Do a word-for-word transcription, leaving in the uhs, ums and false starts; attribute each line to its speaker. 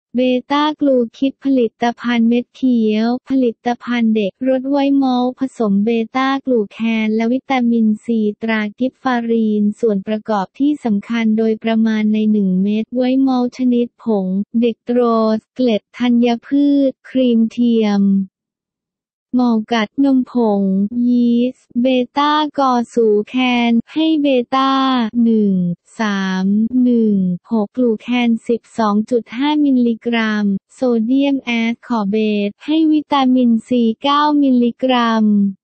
Speaker 1: เบต้ากลูคิดผลิตภัณฑ์เม็ดเขียวผลิตภัณฑ์เด็กรสไวท์มอลต์ผสมเบต้ากลูแคนและวิตามินซีตรากิฟฟารีนส่วนประกอบที่สำคัญโดยประมาณในหนึ่งเม็ดไวท์มอลต์ชนิดผงเด็กโตรสเกล็ดธัญพืชครีมเทียมหมอกัดนมผงยีสต์เบต้ากอสูแคนให้เบต้าหนึ่ง สาม หนึ่ง หกกลูแคน สิบสองจุดห้า มิลลิกรัมโซเดียมแอสคอร์เบตให้วิตามินซี เก้า มิลลิกรัม